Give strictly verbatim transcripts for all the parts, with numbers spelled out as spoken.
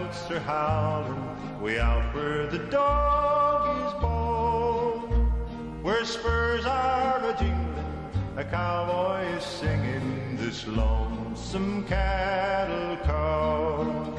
coyotes are howling, way out where the dog is born, where spurs are a-jingling, a cowboy is singing this lonesome cattle call.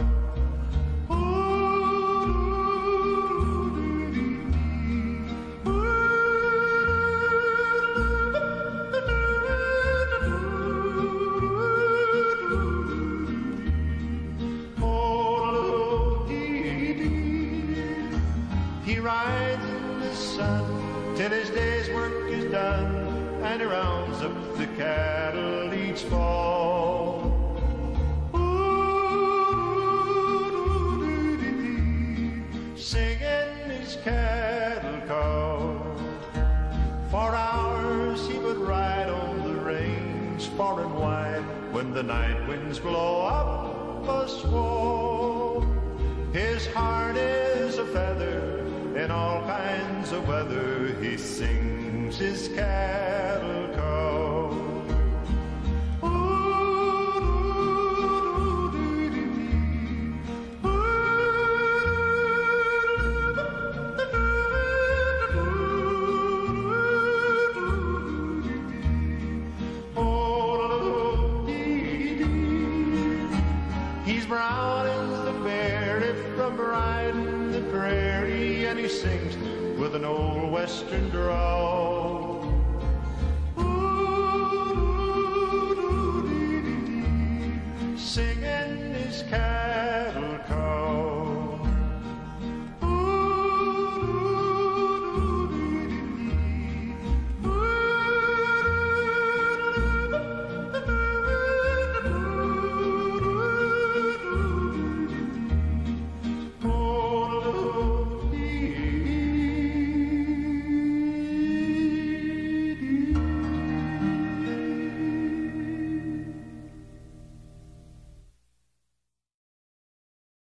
He rides in the sun till his day's work is done, and he rounds up the cattle each fall. Singing his cattle call. For hours he would ride on the range far and wide, when the night winds blow up a squall. His heart is a feather, in all kinds of weather he sings his cattle call. He's brown as the berry from riding the prairie, and he sings with an old western drawl.